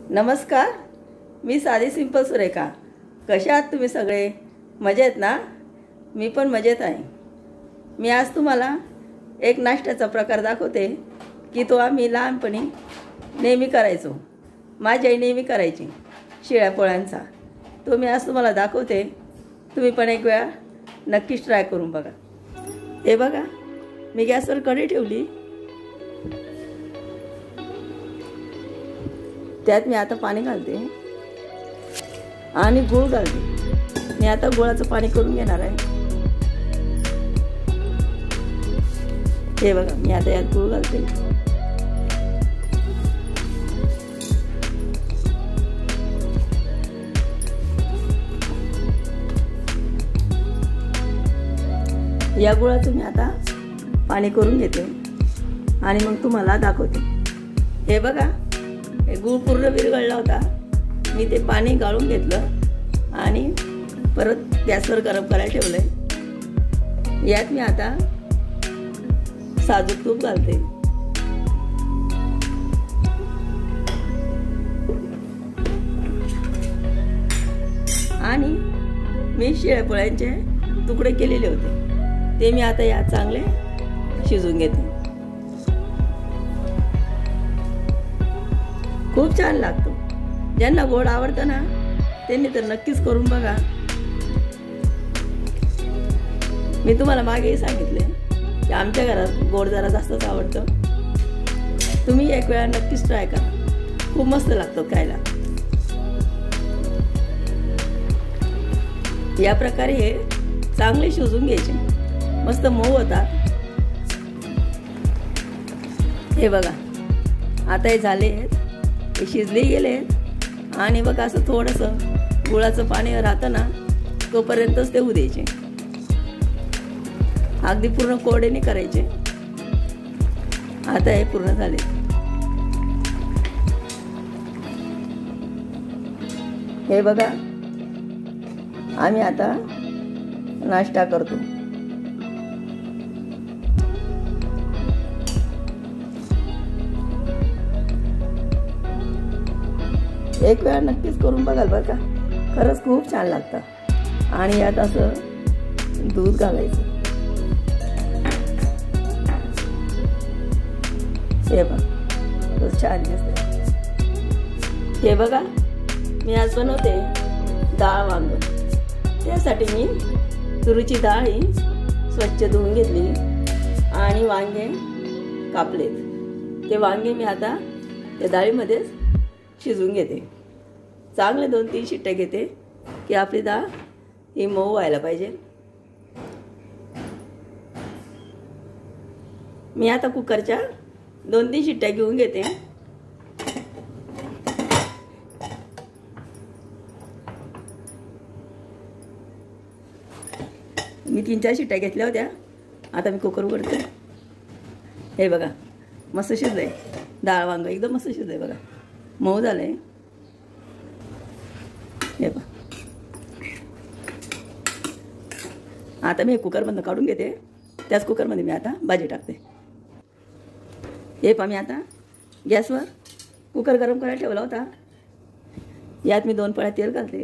नमस्कार, मी साधी सिंपल सुरेखा। कशा आहात तुम्ही सगळे? मजेत ना? मी पण मजेत आहे। मी आज तुम्हाला एक नाश्त्याचा प्रकार दाखवते की तो आम्ही लहानपणी नेहमी करायचो। माझी आई नेहमी करायची शिळ्या पोळ्यांचा। तो मी आज तुम्हाला दाखवते। तुम्ही पण एक वेळा नक्कीच ट्राय करून बघा। हे बघा, मी गॅसवर कढई ठेवली, त्यात मी आता पाणी घालते आणि गूळ घालते। मी आता गुळाचं पाणी करून घेणार आहे। हे बघा, मी आता यात गूळ घालते। या गुळाचं मी आता पाणी करून घेते आणि मग तुम्हाला दाखवते। हे बघा, हे गूळ पूर्ण विरघळला होता। मी ते पाणी गाळून घेतलं आणि परत गॅसवर गरम करायला ठेवलंय। यात मी आता साजूक तूप घालते आणि मी शिळ्या पोळ्यांचे तुकडे केलेले होते ते मी आता यात चांगले शिजवून घेते। खूप छान लागतो। ज्यांना गोड आवडतं ना त्यांनी तर नक्कीच करून बघा। मी तुम्हाला मागेही सांगितले की आमच्या घरात गोड जरा जास्तच आवडतं। तुम्ही एक वेळा नक्कीच ट्राय करा, खूप मस्त लागतं खायला। या प्रकारे हे चांगले शिजवून घ्यायचे, मस्त मऊ होतात। हे बघा, आता हे झाले, हे शिजले गेले आणि बघा असं थोडंसं गुळाचं पाणी राहतं ना तोपर्यंतच ते होऊ द्यायचे। अगदी पूर्ण कोरडे नाही करायचे। आता हे पूर्ण झाले। हे बघा, आम्ही आता नाश्ता करतो। एक वेळा नक्कीच करून बघाल बरं का, खरंच खूप छान लागतं। आणि यात असं दूध घालायचं। हे बघा, खूप छान दिसतं। हे बघा, मी आज बनवते डाळ वांग। त्यासाठी मी तुरीची डाळ ही स्वच्छ धुवून घेतली आणि वांगे कापलेत। ते वांगे मी आता त्या डाळीमध्ये शिजवून घेते। चांगले 2-3 शिट्ट्या घेते की आपली डाळ ही मऊ व्हायला पाहिजे। मी आता कुकरच्या 2-3 शिट्ट्या घेऊन घेते। मी 3-4 शिट्ट्या घेतल्या होत्या। आता मी कुकर उघडते। हे बघा, मस्त शिजलंय। डाळ वांग एकदम मस्त शिजलंय बघा, मऊ झालंय। हे बघा, आता मी कुकरमधून काढून घेते। त्याच कुकरमध्ये मी आता भाजी टाकते। हे पहा, मी आता गॅसवर कुकर गरम करायला ठेवला होता। यात मी 2 पळ्या तेल घालते।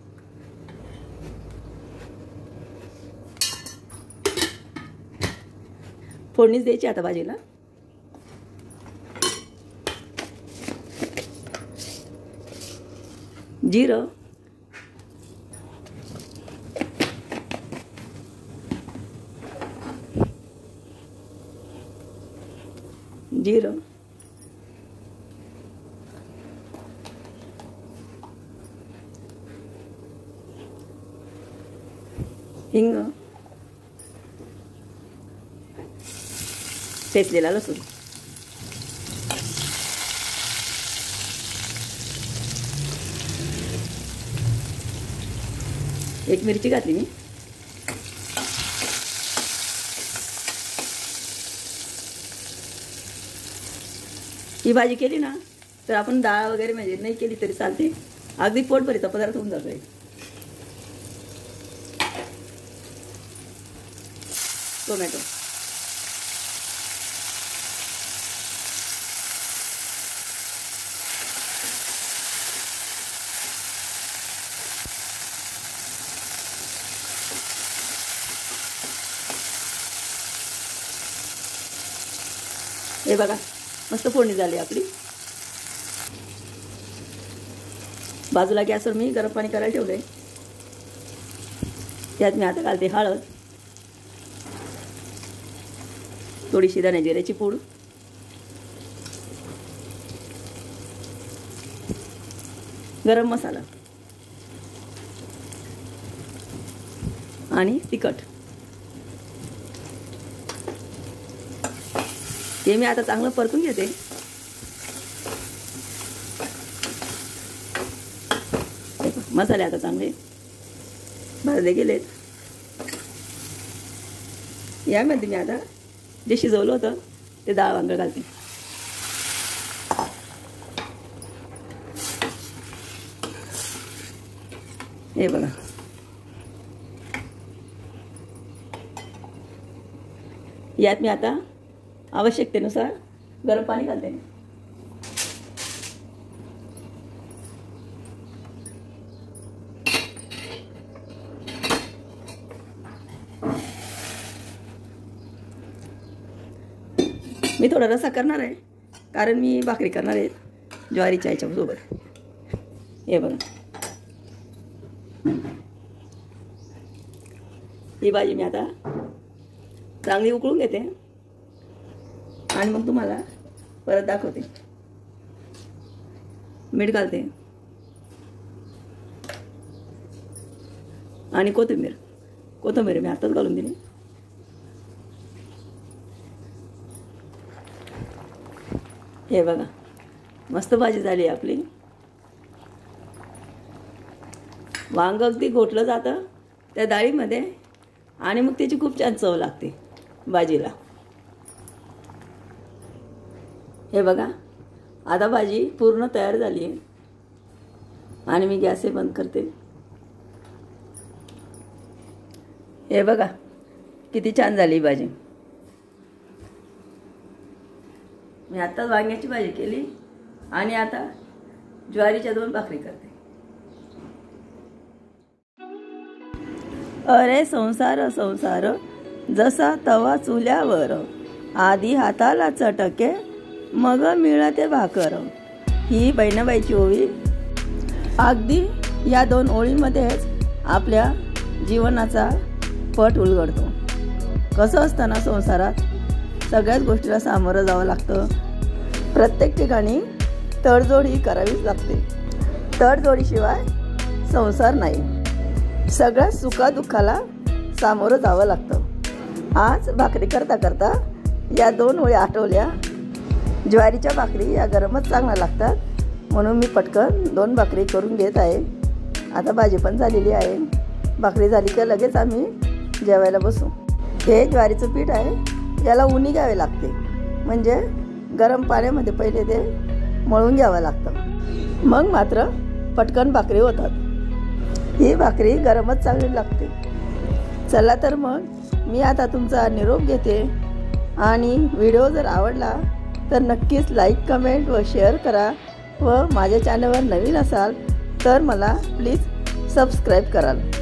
फोडणीच द्यायची आता भाजीला। जिरं, जिरं, हिंग, ठेचलेला लसूण, एक मिरची घातली मी। ही भाजी केली ना तर आपण डाळ वगैरे म्हणजे नाही केली तरी चालते। अगदी पोटभरीचा पदार्थ होऊन जातोय। टोमॅटो, हे बघा मस्त फोडणी झाली आपली। बाजूला गॅसवर मी गरम पाणी करायला ठेवलंय, त्यात मी आता घालते हळद, थोडीशी धने जिऱ्याची पूड, गरम मसाला आणि तिखट। हे मी आता चांगलं परतून घेते। मसाले आता चांगले भाजले गेलेत। यामध्ये मी आता जे शिजवलं होतं ते डाळ वांग घालते। हे बघा, यात मी आता आवश्यकतेनुसार गरम पाणी घालते। मी थोडा रस्सा करणार आहे, कारण मी भाकरी करणार आहे ज्वारीच्या याच्यासोबत। हे बघा, ही भाजी मी आता चांगली उकळून घेते आणि मग तुम्हाला परत दाखवते। मीठ घालते आणि कोथिंबीर मी आताच घालून दिली। हे बघा, मस्त भाजी झाली आपली। वांग अगदी घोटलं जातं त्या डाळीमध्ये आणि मग त्याची खूप छान चव लागते भाजीला। हे बघा, आता भाजी पूर्ण तयार झाली आहे आणि मी गॅस बंद करते। हे बघा किती छान झाली भाजी। मी आत्ताच वांग्याची भाजी केली आणि आता ज्वारीच्या 2 भाकरी करते। अरे संसार संसार जसा तवा चुल्यावर, आधी हाताला चटके मग मिळते भाकर। ही बहिणाबाईची ओवी। अगदी या 2 ओळीमध्येच आपल्या जीवनाचा पट उलगडतो। कसं असतं ना, संसारात सगळ्याच गोष्टीला सामोरं जावं लागतं। प्रत्येक ठिकाणी तडजोड ही करावीच लागते। तडजोडीशिवाय संसार नाही। सगळ्या सुखादुःखाला सामोरं जावं लागतं। आज भाकरी करता करता या 2 ओळी आठवल्या। ज्वारीच्या भाकरी या गरमच चांगल्या लागतात, म्हणून मी पटकन 2 भाकरी करून घेत आहे। आता भाजी पण झालेली आहे। भाकरी झाली की लगेच आम्ही जेवायला बसू। हे ज्वारीचं पीठ आहे, याला उनी घ्यावे लागते, म्हणजे गरम पाण्यामध्ये पहिले ते मळून घ्यावं लागतं, मग मात्र पटकन भाकरी होतात। ही भाकरी गरमच चांगली लागते। चला तर मग मी आता तुमचा निरोप घेते आणि व्हिडिओ जर आवडला तर नक्कीच लाईक, कमेंट व शेअर करा व माझ्या चॅनलवर नवीन असाल तर मला प्लीज सबस्क्राईब कराल।